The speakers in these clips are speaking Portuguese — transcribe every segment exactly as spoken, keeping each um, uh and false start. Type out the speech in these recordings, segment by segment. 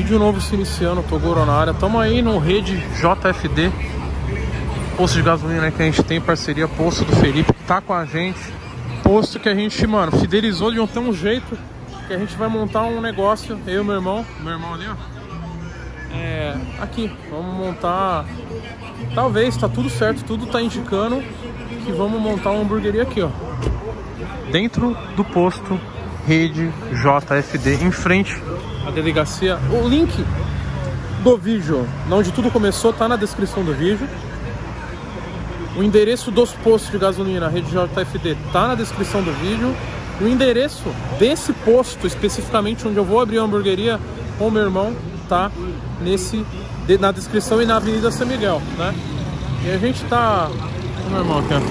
Vídeo novo se iniciando, Toguro na área. Tamo aí no Rede J F D, posto de gasolina, né, que a gente tem parceria, posto do Felipe, que tá com a gente. Posto que a gente, mano, fidelizou de um, ter um jeito que a gente vai montar um negócio, eu e meu irmão, meu irmão ali, ó. É, aqui, vamos montar, talvez, tá tudo certo, tudo tá indicando que vamos montar uma hamburgueria aqui, ó. Dentro do posto Rede J F D, em frente à delegacia. O link do vídeo, onde tudo começou, tá na descrição do vídeo. O endereço dos postos de gasolina Rede J F D tá na descrição do vídeo. O endereço desse posto, especificamente onde eu vou abrir a hamburgueria com o meu irmão, tá nesse, na descrição e na Avenida São Miguel, né? E a gente tá... O meu irmão aqui, ó.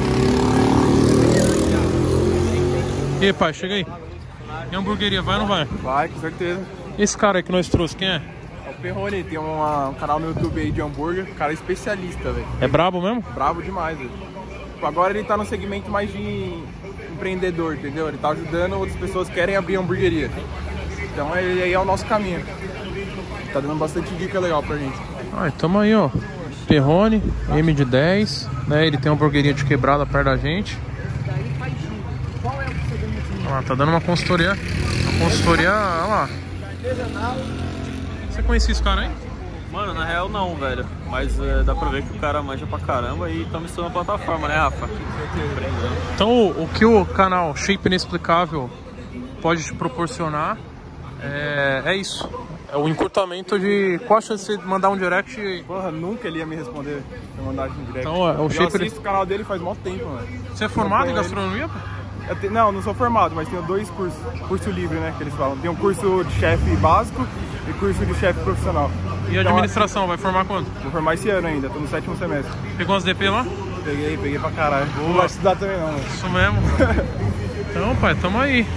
E aí, pai, chega aí. E a hamburgueria, vai ou não vai? Vai, com certeza. Esse cara aí que nós trouxe, quem é? É o Perrone, tem uma, um canal no YouTube aí de hambúrguer, cara especialista, velho. É brabo mesmo? Brabo demais, velho. Agora ele tá no segmento mais de empreendedor, entendeu? Ele tá ajudando outras pessoas que querem abrir hamburgueria. Então ele aí é o nosso caminho. Tá dando bastante dica legal pra gente. Ah, tamo aí, ó. Perrone, M de dez, né? Ele tem uma hamburgueria de quebrada perto da gente. Ah, tá dando uma consultoria. Uma consultoria, olha lá. Você conhecia esse cara aí? Mano, na real não, velho. Mas é, dá pra ver que o cara manja pra caramba e tá estamos na plataforma, né, Rafa? Então o, o que o canal Shape Inexplicável pode te proporcionar é, é isso. É o encurtamento de... Qual a chance de você mandar um direct? Porra, nunca ele ia me responder se eu mandasse um direct. Então, é, o eu Shape... assisto o canal dele faz muito tempo, mano. Você é formado em gastronomia, pô? Eu te... Não, não sou formado, mas tenho dois cursos. Curso livre, né, que eles falam. Tem um curso de chefe básico e curso de chefe profissional. E a então, administração, assim, vai formar quando? Vou formar esse ano ainda, tô no sétimo semestre. Pegou umas D P lá? Peguei, peguei pra caralho. Boa. Não vai estudar também não, mano. Isso mesmo. Então, pai, tamo aí.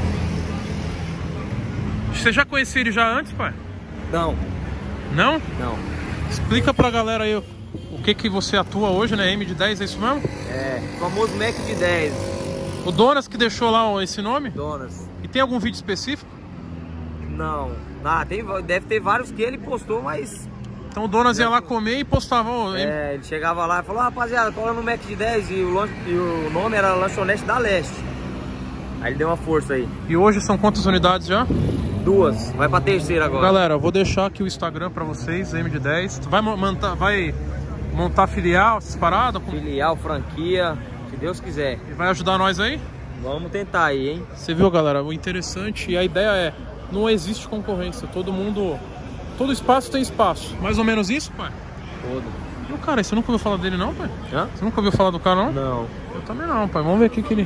Você já conhecia ele já antes, pai? Não. Não? Não. Explica pra galera aí o que que você atua hoje, né? M de dez, é isso mesmo? É, famoso Mac de dez. O Donas que deixou lá esse nome? Donas. E tem algum vídeo específico? Não. Ah, tem, deve ter vários que ele postou, mas... Então o Donas ia lá comer e postava... Oh, é, ele chegava lá e falou, ah, rapaziada, cola no Mac de dez e o, e o nome era Lanchonete da Leste. Aí ele deu uma força aí. E hoje são quantas unidades já? Duas. Vai pra terceira agora. Galera, eu vou deixar aqui o Instagram pra vocês, M de dez. Vai montar, vai montar filial, essas paradas? Filial, franquia, se Deus quiser. E vai ajudar nós aí? Vamos tentar aí, hein? Você viu, galera? O interessante e a ideia é, não existe concorrência. Todo mundo, todo espaço tem espaço. Mais ou menos isso, pai? Todo. E o cara, você nunca ouviu falar dele não, pai? Hã? Você nunca ouviu falar do cara não? Não. Eu também não, pai. Vamos ver aqui que ele...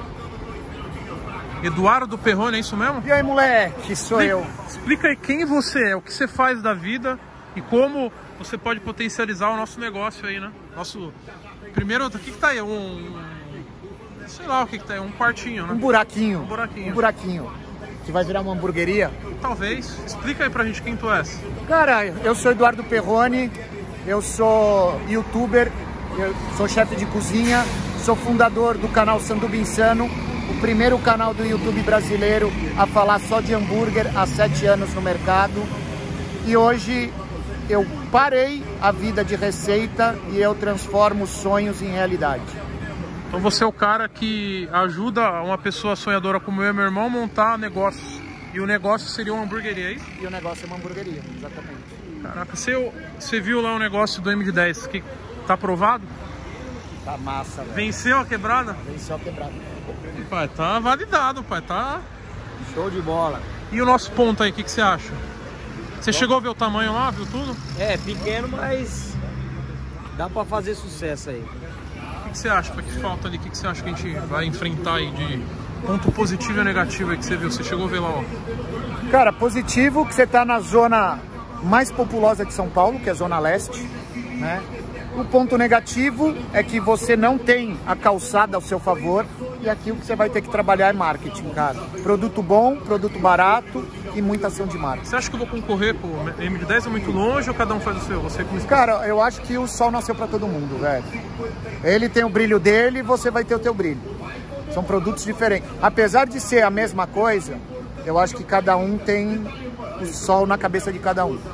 Eduardo Perrone, é isso mesmo? E aí, moleque, sou explica, eu. Explica aí quem você é, o que você faz da vida e como você pode potencializar o nosso negócio aí, né? Nosso... Primeiro, o que que tá aí? Um... Sei lá o que que tá aí, um quartinho, né? Um buraquinho. Um buraquinho. Um buraquinho. Que vai virar uma hamburgueria. Talvez. Explica aí pra gente quem tu és. Cara, eu sou Eduardo Perrone, eu sou youtuber, eu sou chefe de cozinha, sou fundador do canal Sanduba Insano, o primeiro canal do YouTube brasileiro a falar só de hambúrguer há sete anos no mercado. E hoje eu parei a vida de receita e eu transformo sonhos em realidade. Então você é o cara que ajuda uma pessoa sonhadora como eu e meu irmão a montar negócios. E o negócio seria uma hamburgueria, é isso? E o negócio é uma hamburgueria, exatamente. Caraca, você, você viu lá o negócio do M de dez, que tá aprovado? Tá massa, velho. Venceu a quebrada? Venceu a quebrada. Pai, tá validado, pai, tá... Show de bola. E o nosso ponto aí, o que, que você acha? Você Bom, chegou a ver o tamanho lá, viu tudo? É, pequeno, mas dá pra fazer sucesso aí. O que, que você acha? O que falta ali? O que, que você acha que a gente vai enfrentar aí de ponto positivo e negativo aí que você viu? Você chegou a ver lá, ó. Cara, positivo que você tá na zona mais populosa de São Paulo, que é a Zona Leste, né? O ponto negativo é que você não tem a calçada ao seu favor e aqui o que você vai ter que trabalhar é marketing, cara. Produto bom, produto barato e muita ação de marketing. Você acha que eu vou concorrer com o M de dez? É muito longe ou cada um faz o seu? Você como... Cara, eu acho que o sol nasceu pra todo mundo, velho. Ele tem o brilho dele e você vai ter o teu brilho. São produtos diferentes. Apesar de ser a mesma coisa, eu acho que cada um tem o sol na cabeça de cada um.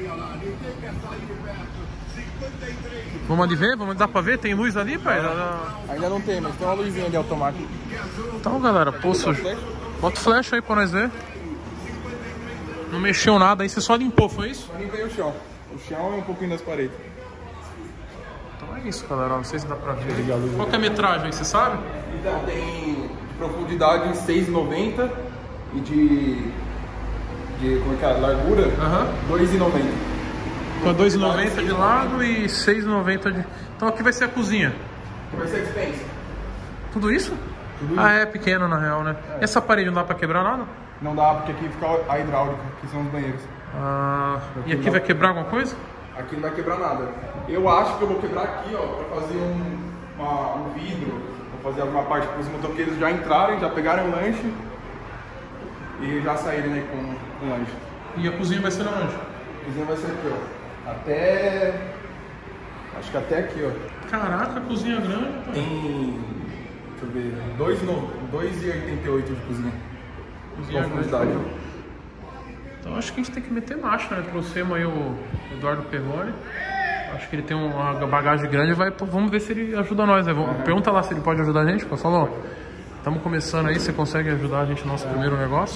Vamos ali ver? Vamos dar pra ver? Tem luz ali, pai? Ainda não tem, mas tem uma luzinha ali automática. Então, galera, poço. Bota o flash aí pra nós ver. Não mexeu nada aí, você só limpou, foi isso? Eu limpei o chão. O chão e um pouquinho das paredes. Então é isso, galera. Não sei se dá pra ver. Qual que é a metragem aí, você sabe? Então tem de profundidade seis e noventa e de, de como é que é, largura Aham. dois e noventa. Com dois e noventa de lado e seis e noventa de... Então aqui vai ser a cozinha. Vai ser dispensa. Tudo isso? Tudo Ah, isso. é pequeno na real, né? É. E essa parede não dá pra quebrar nada? Não dá, porque aqui fica a hidráulica, que são os banheiros. Ah, e aqui vai quebrar alguma coisa? Aqui não vai quebrar nada. Eu acho que eu vou quebrar aqui, ó, pra fazer um, uma, um vidro, vou fazer alguma parte para os motoqueiros já entrarem, já pegarem o lanche e já saírem, né, com o lanche. E a cozinha vai ser onde? A cozinha vai ser aqui, ó. Até... acho que até aqui, ó. Caraca, cozinha grande. Pô. Tem... deixa eu ver... dois e oitenta e oito de cozinha. Cozinha Profundidade. grande. Então acho que a gente tem que meter marcha, né? Trouxemos aí o Eduardo Perrone. Acho que ele tem uma bagagem grande, vai, vamos ver se ele ajuda nós, né? Vamos, pergunta lá se ele pode ajudar a gente, pô. Falou, estamos começando aí, você consegue ajudar a gente no nosso primeiro negócio?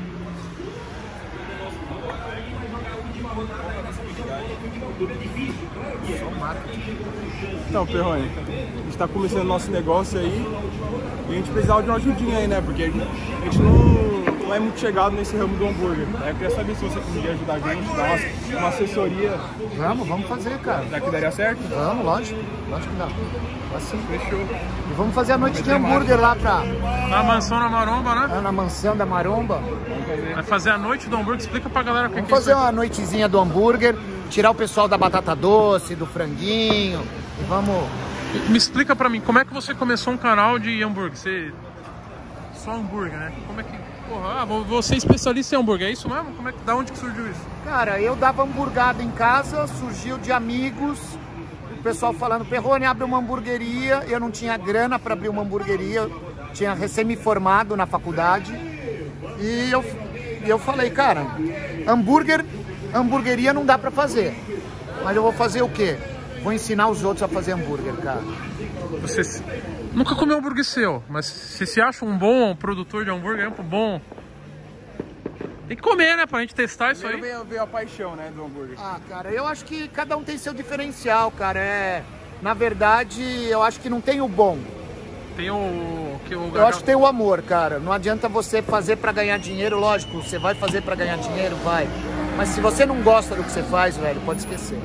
Então, Perrone, a gente tá começando o nosso negócio aí e a gente precisava de uma ajudinha aí, né? Porque a gente, a gente não, não é muito chegado nesse ramo do hambúrguer. Aí eu queria saber se você conseguia ajudar a gente, dar uma, uma assessoria. Vamos, vamos fazer, cara. Será que daria certo? Vamos, lógico. Lógico que dá. Assim. Fechou. E vamos fazer a noite de hambúrguer lá pra... Na mansão na Maromba, né? na mansão da Maromba. Vai fazer a noite do hambúrguer, explica pra galera o que Vamos que é fazer isso aí. uma noitezinha do hambúrguer, tirar o pessoal da batata doce, do franguinho. E vamos... Me explica pra mim, como é que você começou um canal de hambúrguer? Você... Só hambúrguer, né? Como é que... Porra, ah, você é especialista em hambúrguer, é isso mesmo? Como é que... Da onde que surgiu isso? Cara, eu dava hamburgada em casa, surgiu de amigos, o pessoal falando, Perrone, abre uma hamburgueria. Eu não tinha grana para abrir uma hamburgueria, eu tinha recém me formado na faculdade. E eu, e eu falei, cara, hambúrguer, hamburgueria não dá para fazer. Mas eu vou fazer o quê? Vou ensinar os outros a fazer hambúrguer, cara. Você se... nunca comeu hambúrguer seu, mas você se acha um bom produtor de hambúrguer, é um bom... Tem que comer, né, pra gente testar isso aí. Veio, veio a paixão, né, do hambúrguer. Ah, cara, eu acho que cada um tem seu diferencial, cara. É... Na verdade, eu acho que não tem o bom. Tem o... Que o... Eu acho que tem o amor, cara. Não adianta você fazer pra ganhar dinheiro, lógico. Você vai fazer pra ganhar dinheiro, vai. Mas se você não gosta do que você faz, velho, pode esquecer.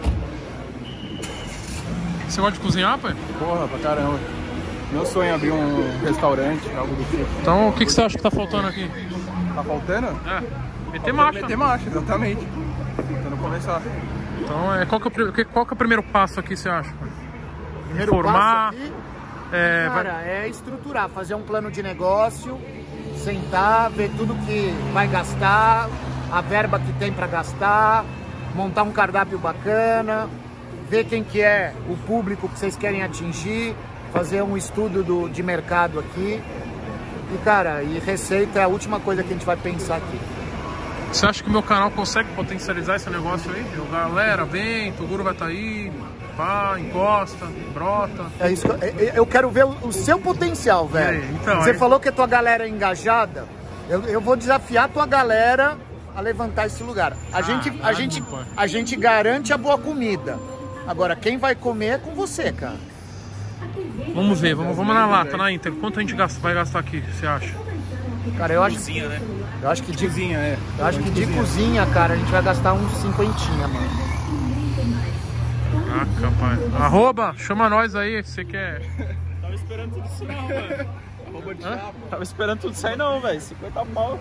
Você gosta de cozinhar, pai? Porra, pra caramba. Meu sonho é abrir um restaurante, algo do tipo. Então, o que, que você acha que tá faltando aqui? Tá faltando? É, meter marcha. Meter marcha, exatamente. Tentando começar. Então, é, qual, que é o, pri- qual que é o primeiro passo aqui, você acha? Primeiro Informar, passo aqui, é, vai- cara, é estruturar, fazer um plano de negócio, sentar, ver tudo que vai gastar, a verba que tem pra gastar, montar um cardápio bacana, ver quem que é o público que vocês querem atingir, fazer um estudo do, de mercado aqui. E, cara, e receita é a última coisa que a gente vai pensar aqui. Você acha que o meu canal consegue potencializar esse negócio aí? Eu, galera, vem, Toguro vai estar aí, pá, encosta, brota. É isso que eu, eu- eu quero ver o, o seu potencial, velho. E aí, então, Você aí- falou que a tua galera é engajada. Eu, eu vou desafiar a tua galera a levantar esse lugar. A, Ah, gente, a, tá gente, bom, pai. a gente garante a boa comida. Agora, quem vai comer é com você, cara. Vamos ver, vamos, vamos na lata, na Inter. Quanto a gente gasta, vai gastar aqui, você acha? Cara, eu acho, Cozinha, né? eu acho que de, Cozinha, é. eu acho que de cozinha, cara, a gente vai gastar uns cinquentinha, mano. Ah, capaz. Arroba, chama nós aí, você quer... Tava esperando tudo isso não, velho. Arroba de chapa. Tava esperando tudo isso aí não, velho. cinquenta pau.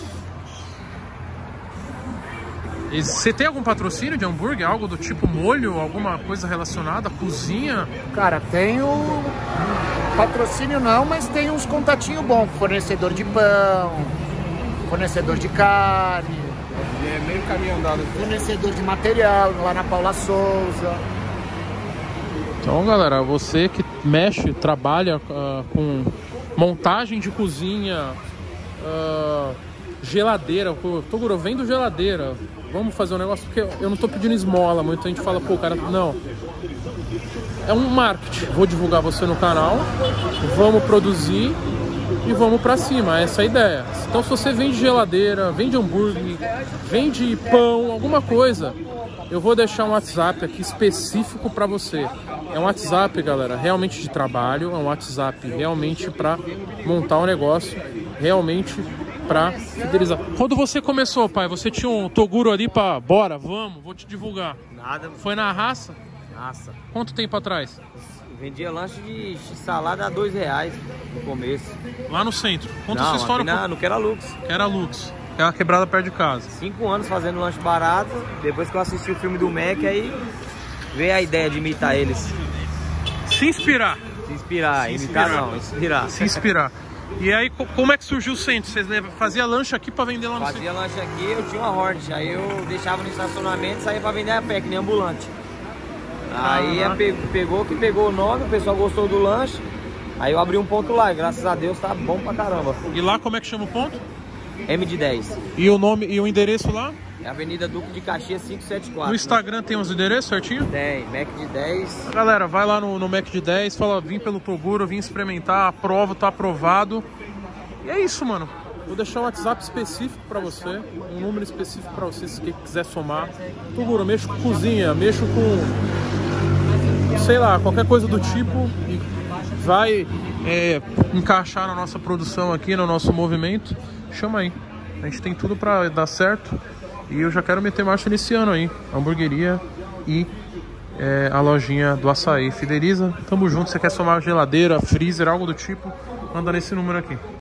E você tem algum patrocínio de hambúrguer? Algo do tipo molho? Alguma coisa relacionada? Cozinha? Cara, tem o patrocínio não, mas tem uns contatinhos bons. Fornecedor de pão, fornecedor de carne, É meio caminho andado. fornecedor de material lá na Paula Souza. Então, galera, você que mexe, trabalha uh, com montagem de cozinha, uh, geladeira, pô, Toguro, vendo geladeira, vamos fazer um negócio, porque eu não tô pedindo esmola, muita gente fala, pô, cara, não. É um marketing, vou divulgar você no canal, vamos produzir e vamos pra cima, essa é a ideia. Então se você vende geladeira, vende hambúrguer, vende pão, alguma coisa, eu vou deixar um WhatsApp aqui específico pra você. É um WhatsApp, galera, realmente de trabalho, é um WhatsApp realmente pra montar um negócio, realmente pra fidelizar. Quando você começou, pai, você tinha um Toguro ali pra, bora, vamos, vou te divulgar. Nada. Foi na raça? Raça. Quanto tempo atrás? Vendia lanche de salada a dois reais no começo. Lá no centro. Conta Não, essa história. aqui na, no Queralux. Queralux. Que é uma quebrada perto de casa. Cinco anos fazendo lanche barato. Depois que eu assisti o filme do Mac, aí veio a ideia de imitar eles. Se inspirar. Se inspirar. Se imitar inspirar. não, inspirar. Se inspirar. E aí, como é que surgiu o centro? Vocês faziam lanche aqui pra vender lá no Fazia centro? lanche aqui, eu tinha uma Hornet. Aí eu deixava no estacionamento e saía pra vender a pé, que nem ambulante. Aí Ah, é, pegou que pegou o nome, o pessoal gostou do lanche. Aí eu abri um ponto lá e graças a Deus tá bom pra caramba. E lá como é que chama o ponto? M de dez. E o nome e o endereço lá? É Avenida Duque de Caxias quinhentos e setenta e quatro. No Instagram tem os endereços certinho? Tem, Mac de dez. Galera, vai lá no, no Mac de dez, fala, vim pelo Toguro, vim experimentar, aprovo, tá aprovado. E é isso, mano. Vou deixar um WhatsApp específico pra você, um número específico pra você se quiser somar. Toguro, mexo com cozinha, mexo com, sei lá, qualquer coisa do tipo e vai é, encaixar na nossa produção aqui, no nosso movimento. Chama aí. A gente tem tudo pra dar certo e eu já quero meter marcha nesse ano aí. Hamburgueria e é, a lojinha do açaí. Fideliza, tamo junto. Se você quer somar geladeira, freezer, algo do tipo, manda nesse número aqui.